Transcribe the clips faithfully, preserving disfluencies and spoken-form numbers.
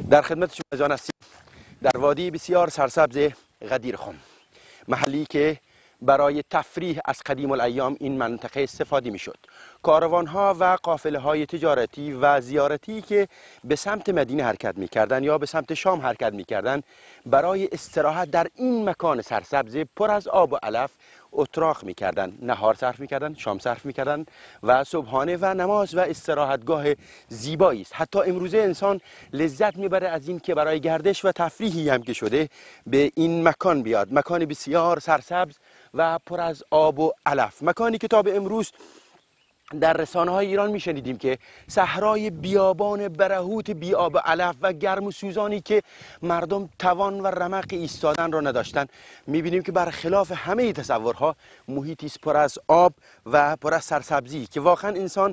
در خدمت شما عزیزان هستیم در وادی بسیار سرسبز غدیر خم، محلی که برای تفریح از قدیم الایام این منطقه استفاده می شد. کاروانها و قافله های تجارتی و زیارتی که به سمت مدینه حرکت می کردن یا به سمت شام حرکت می کردن برای استراحت در این مکان سرسبز پر از آب و علف اتراق می کردن، نهار صرف می کردن، شام صرف می کردن و صبحانه و نماز و استراحتگاه زیبایی است. حتی امروزه انسان لذت میبره از این که برای گردش و تفریحی هم که شده به این مکان بیاد، مکان بسیار سرسبز و پر از آب و علف، مکانی که تا به امروز در رسانه های ایران میشنیدیم که صحرای بیابان برهوت بی آب و علف و گرم و سوزانی که مردم توان و رمق ایستادن را نداشتن، میبینیم که برخلاف همه تصورها محیطی است پر از آب و پر از سرسبزی که واقعا انسان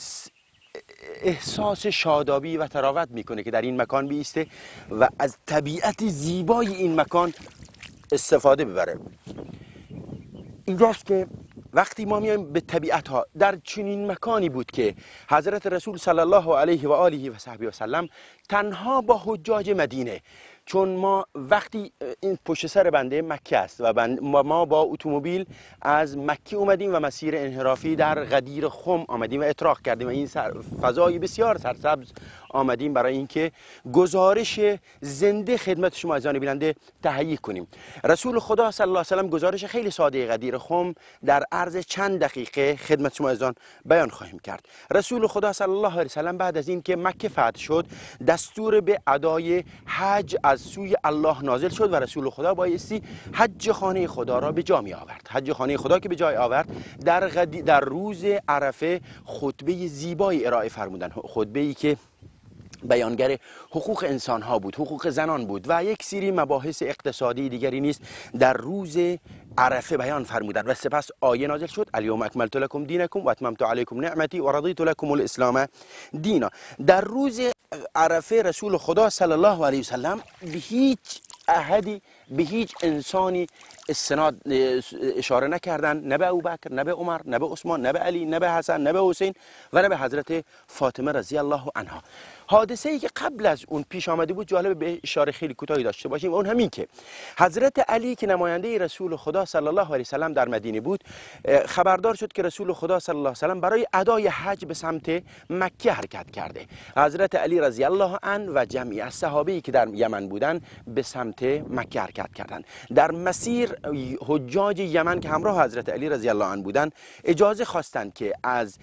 احساس شادابی و تراوت میکنه که در این مکان بیسته و از طبیعت زیبای این مکان استفاده ببره. اینجاست که وقتی ما میایم به طبیعت ها، در چنین مکانی بود که حضرت رسول صلی الله علیه و آله و صحبه و سلم تنها با حجاج مدینه، چون ما وقتی این پشت سر بنده مکه است و بند ما با اتومبیل از مکه اومدیم و مسیر انحرافی در غدیر خم آمدیم و اتراق کردیم و این فضای بسیار سرسبز آمدیم برای اینکه گزارش زنده خدمت شما عزیزان بیننده تهیه کنیم. رسول خدا صلی الله علیه و سلم گزارش خیلی ساده غدیر خم در عرض چند دقیقه خدمت شما عزیزان بیان خواهیم کرد. رسول خدا صلی الله علیه و سلم بعد از اینکه مکه فتح شد دستور به ادای حج از سوی الله نازل شد و رسول خدا بایستی حج خانه خدا را به جا می آورد. حج خانه خدا که به جای آورد در غدی در روز عرفه خطبه زیبایی ارائه فرمودن، خطبه‌ای که بیانگر حقوق انسان ها بود، حقوق زنان بود و یک سری مباحث اقتصادی دیگری نیست در روز عرفه بیان فرمودن و سپس آیه نازل شد الیوم اکملت لکم دینکم و اتممت علیکم نعمتی و رضیت لکم الاسلام دینا. در روز عرفه رسول خدا صلی الله علیه و سلم به هیچ احدی به هیچ انسانی استناد اشاره نکردن، نه به ابوبکر، نه به عمر، نه به عثمان، نه به علی، نه به حسن، نه به حسین و نه به حضرت فاطمه رضی الله عنها. حادثه ای که قبل از اون پیش آمده بود جالب به اشاره خیلی کوتاهی داشته باشیم، اون همین که حضرت علی که نماینده رسول خدا صلی الله علیه و سلم در مدینه بود خبردار شد که رسول خدا صلی الله علیه و سلم برای ادای حج به سمت مکه حرکت کرده. حضرت علی رضی الله عنه و جمعی از صحابه‌ای که در یمن بودن به سمت مکه حرکت کردند. در مسیر حجاج یمن که همراه حضرت علی رضی الله عنه بودند اجازه خواستند که از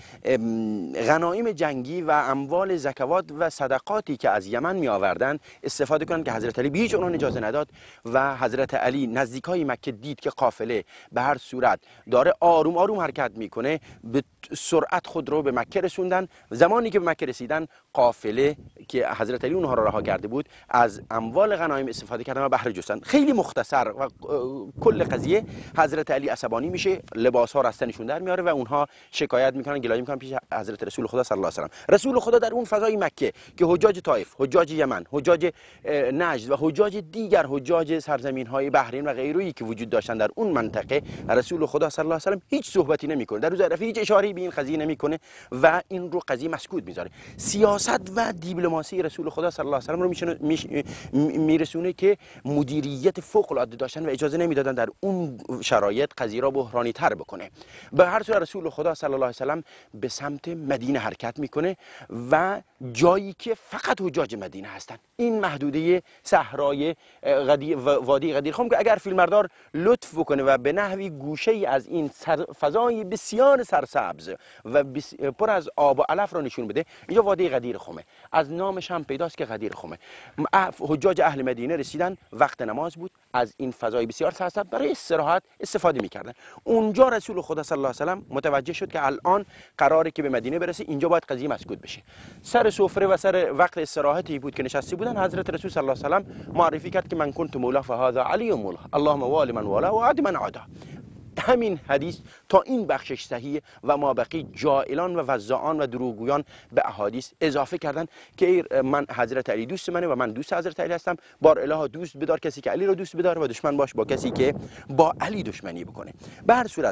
غنایم جنگی و اموال زکوات و صدقاتی که از یمن می آوردن استفاده کنند که حضرت علی به هیچ عنوان اجازه نداد و حضرت علی نزدیکای مکه دید که قافله به هر صورت داره آروم آروم حرکت میکنه، به سرعت خود رو به مکه رسوندن. زمانی که به مکه رسیدن قافله که حضرت علی اونها را رها کرده بود از اموال غنایم استفاده کردن و بهره جستن. خیلی مختصر و کل قضیه حضرت علی عصبانی میشه، لباس ها رستنشون در میاره و اونها شکایت میکنن، گلایه میکنن پیش حضرت رسول خدا صلی الله علیه و سلم. رسول خدا در اون فضای مکه که حجاج طائف، حجاج یمن، حجاج نجد و حجاج دیگر حجاج سرزمین های بحرین و غیره که وجود داشتن در اون منطقه، رسول خدا صلی الله علیه و سلم هیچ صحبتی نمیکنه، در روز عرفه هیچ اشاره‌ای به این قضیه نمیکنه و این رو قضیه مسکوت میذاره. سیاست و دیپلماسی رسول خدا صلی الله علیه و سلم رو میشونه میرسونه که مدیریت فوق العاده داشتن و اجازه نمیدادن در اون شرایط قضیه را بحرانی تر بکنه. به هر صورت رسول خدا صلی الله علیه و سلم به سمت مدینه حرکت میکنه و جایی که فقط حجاج مدینه هستن، این محدوده صحرای غدیر وادی غدیر خم که اگر فیلمبردار لطف بکنه و به نحوی گوشه ای از این فضای بسیار سرسبز و پر از آب و علف را نشون بده، اینجا وادی غدیر خمه، از نامش هم پیداست که غدیر خمه. حجاج اهل مدینه رسیدن، وقت نماز بود، از این فضای بسیار سرسبز برای استراحت استفاده میکردن. اونجا رسول خدا صلی الله علیه و سلم متوجه شد که الان قراره که به مدینه برسه، اینجا باید قضیه مسکوت بشه. سر سفره و سر وقت استراحتی بود که نشسته بودن، حضرت رسول صلی الله علیه و سلم معرفی کرد که من کنت مولا فهذا علی مولا اللهم وال من والا و عاد من عادا. همین حدیث تا این بخشش صحیح و ما بقی جائلان و وزعان و دروغگویان به احادیث اضافه کردن که من حضرت علی دوست منه و من دوست حضرت علی هستم. بار اله دوست بدار کسی که علی رو دوست بداره و دشمن باش با کسی که با علی دشمنی بکنه. به هر صورت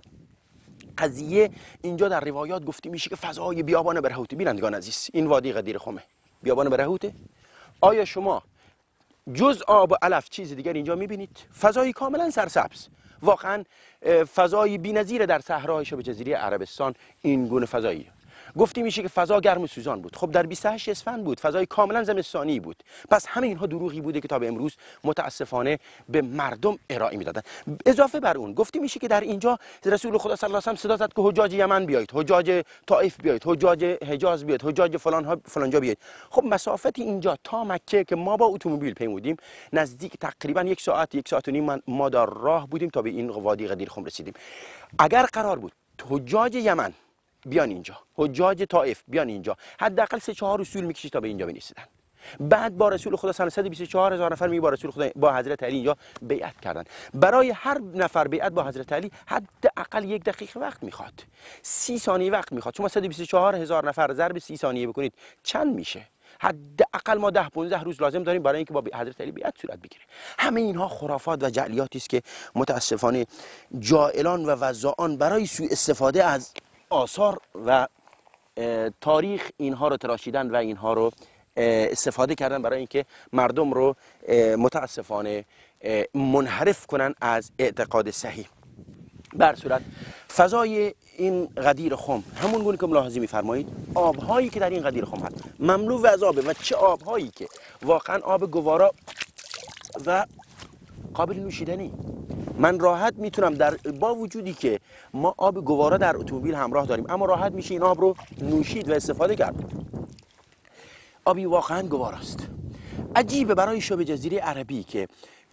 قضیه اینجا در روایات گفته میشه که فضای بیابان برهوت. بینندگان عزیز، این وادی غدیر خمه بیابان برهوته آیا شما جز آب و علف چیز دیگر اینجا میبینید؟ فضایی کاملا سرسبز، واقعا فضایی بی‌نظیر در صحرای شبه جزیره عربستان این گونه فضایی. گفتی میشه که فضا گرم و سوزان بود. خب در بیست و هشت اسفند بود، فضای کاملا زمستانی بود. پس همه اینها دروغی بوده که تا به امروز متاسفانه به مردم ارائه میدادن. اضافه بر اون گفتی میشه که در اینجا رسول خدا صلی الله علیه و صدا زد که حجاج یمن بیایید، حجاج طائف بیایید، حجاج حجاز بیایید، حجاج فلان ها فلانجا بیایید. خب مسافت اینجا تا مکه که ما با اتومبیل پیمودیم نزدیک تقریبا یک ساعت یک ساعت و نیم ما در راه بودیم تا به این وادی غدیر خم رسیدیم. اگر قرار بود حجاج یمن بیان اینجا، حجاج طائف بیان اینجا، حداقل سه چهار اصول میکشید تا به اینجا برسیدن. بعد با رسول خدا صلی الله علیه و بیست و چهار هزار نفر می با رسول خدا با حضرت علی اینجا بیعت کردن. برای هر نفر بیعت با حضرت علی حداقل یک دقیقه وقت میخواد، سی ثانیه وقت میخواد. شما صد و بیست و چهار هزار نفر ضرب سی ثانیه بکنید چند میشه؟ حداقل ما ده پانزده روز لازم داریم برای اینکه با حضرت علی بیعت صورت بگیره. همه اینها خرافات و جعلیاتی است که متاسفانه جاهلان و وضاعان برای سوء استفاده از آثار و تاریخ اینها رو تراشیدن و اینها رو استفاده کردن برای اینکه مردم رو متاسفانه منحرف کنن از اعتقاد صحیح. بر صورت فضای این غدیر خم همون گونه که ملاحظه می‌فرمایید، آب‌هایی که در این غدیر خم هست مملو از آبه و چه آب‌هایی که واقعا آب گوارا و قابل نوشیدنی. من راحت میتونم در با وجودی که ما آب گوارا در اتومبیل همراه داریم اما راحت میشه این آب رو نوشید و استفاده کرد. آبی واقعا گواراست. عجیبه برای شبه جزیره عربی که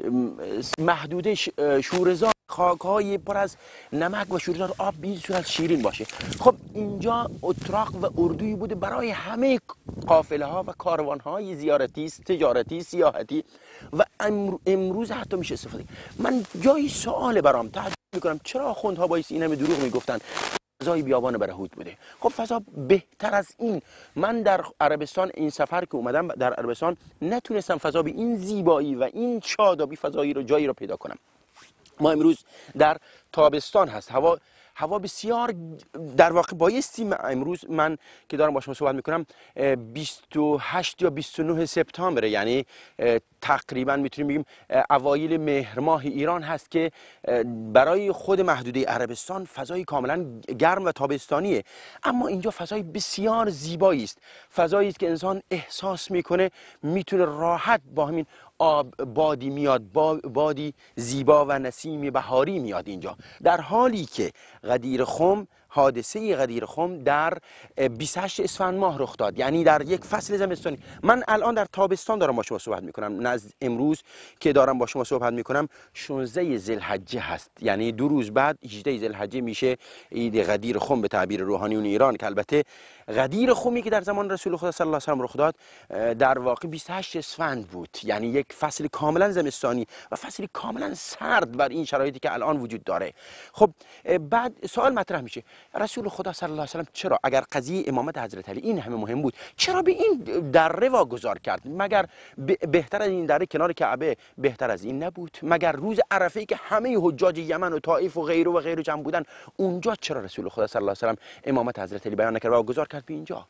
محدوده شوره‌زار، خاک‌های پر از نمک و شوره‌زار آب به این صورت شیرین باشه. خب اینجا اتراق و اردویی بوده برای همه قافله ها و کاروان های زیارتی، تجارتی، سیاحتی و امروز حتی میشه استفاده. من جای سوال برام تعجب میکنم چرا آخوندها باعث این همه دروغ میگفتن فضای بیابان برهوت بوده. خب فضا بهتر از این. من در عربستان این سفر که اومدم در عربستان نتونستم فضا به این زیبایی و این شادابی فضایی رو جایی رو پیدا کنم. ما امروز در تابستان هست، هوا هوا بسیار در واقع بایستی امروز من که دارم با شما صحبت میکنم بیست و هشت یا بیست و نه سپتامبر، یعنی تقریبا میتونیم بگیم اوایل مهر ماه ایران هست که برای خود محدوده عربستان فضای کاملا گرم و تابستانیه، اما اینجا فضای بسیار زیبایی است. فضایی است که انسان احساس میکنه میتونه راحت با همین آب بادی میاد، بادی زیبا و نسیم بهاری میاد اینجا، در حالی که غدیر خم، حادثه غدیر خم در بیست و هشت اسفند ماه رخ داد، یعنی در یک فصل زمستانی. من الان در تابستان دارم با شما صحبت میکنم، نزد امروز که دارم با شما صحبت میکنم شانزده ذوالحجه هست، یعنی دو روز بعد هجده ذوالحجه میشه عید غدیر خم به تعبیر روحانیون ایران، که البته غدیر خمی که در زمان رسول خدا صلی الله علیه و آله رخ داد در واقع بیست و هشت اسفند بود، یعنی یک فصل کاملا زمستانی و فصلی کاملا سرد بر این شرایطی که الان وجود داره. خب بعد سوال مطرح میشه رسول خدا صلی الله علیه و آله چرا اگر قضیه امامت حضرت علی این همه مهم بود چرا به این دره واگذار کرد؟ مگر بهتر از این دره کنار کعبه بهتر از این نبود؟ مگر روز عرفه که همه حجاج یمن و طائف و غیره و غیره جمع بودن اونجا چرا رسول خدا صلی الله علیه و آله امامت حضرت علی بیان نکرد و واگذار کرد به اینجا؟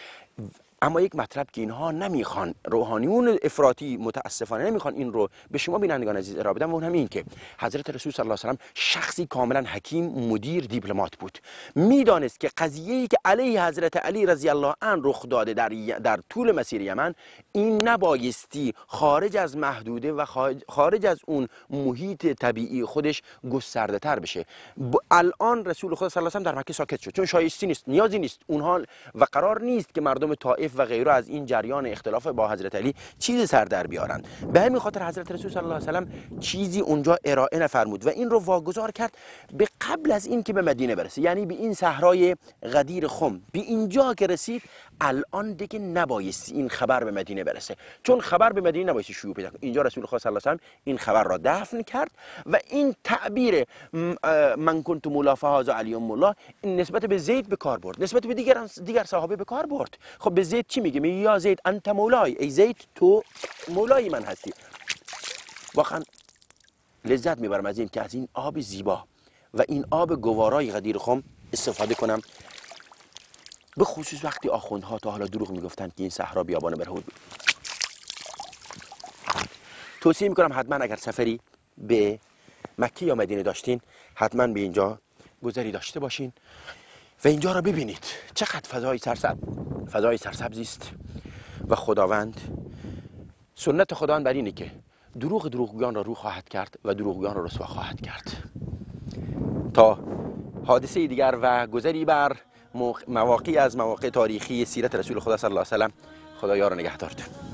اما یک مطلب که اینها نمیخوان، روحانیون افراطی متاسفانه نمیخوان این رو به شما بینندگان عزیز ارائه بدن، و اون هم این که حضرت رسول صلی الله علیه و آله شخصی کاملا حکیم، مدیر، دیپلمات بود. میدانست که قضیه‌ای که علیه حضرت علی رضی الله عنه رخ داده در در طول مسیر یمن این نبایستی خارج از محدوده و خارج از اون محیط طبیعی خودش گسترده تر بشه. الان رسول خدا صلی الله علیه و آله در مکه ساکت شد چون شایسته نیست، نیازی نیست اونها و قرار نیست که مردم طائف و غیره از این جریان اختلاف با حضرت علی چیزی سر در بیارن. به همین خاطر حضرت رسول صلی الله علیه و آله چیزی اونجا ارائه نفرمود و این رو واگذار کرد به قبل از این که به مدینه برسه، یعنی به این صحرای غدیر خم. به اینجا که رسید الان دیگه نبایستی این خبر به مدینه برسه، چون خبر به مدینه نبایستی شیوع پیدا کنه. اینجا رسول خدا صلی الله علیه و آله این خبر را دفن کرد و این تعبیر من کنت مولا فهذا علی مولا این نسبت به زید به کار برد، نسبت به دیگر دیگر صحابه به کار برد. خب به زید چی میگه؟ میگه یا زید انت مولای، ای زید تو مولای من هستی. واقعا لذت میبرم از این که از این آب زیبا و این آب گوارای غدیر خم استفاده کنم، به خصوص وقتی آخوندها تا حالا دروغ میگفتن که این صحرا بیابان برهوت بود. توصیه میکنم حتما اگر سفری به مکه یا مدینه داشتین حتما به اینجا گذری داشته باشین و اینجا را ببینید چقدر فضای سرسبز فضای سرسبزی است. و خداوند سنت خداوند بر اینه که دروغ دروغگویان را رو خواهد کرد و دروغگویان را رسوا خواهد کرد. تا حادثه دیگر و گذری بر مواقعی از مواقع تاریخی سیرت رسول خدا صلی الله علیه و سلم، خدا یار و نگهدار.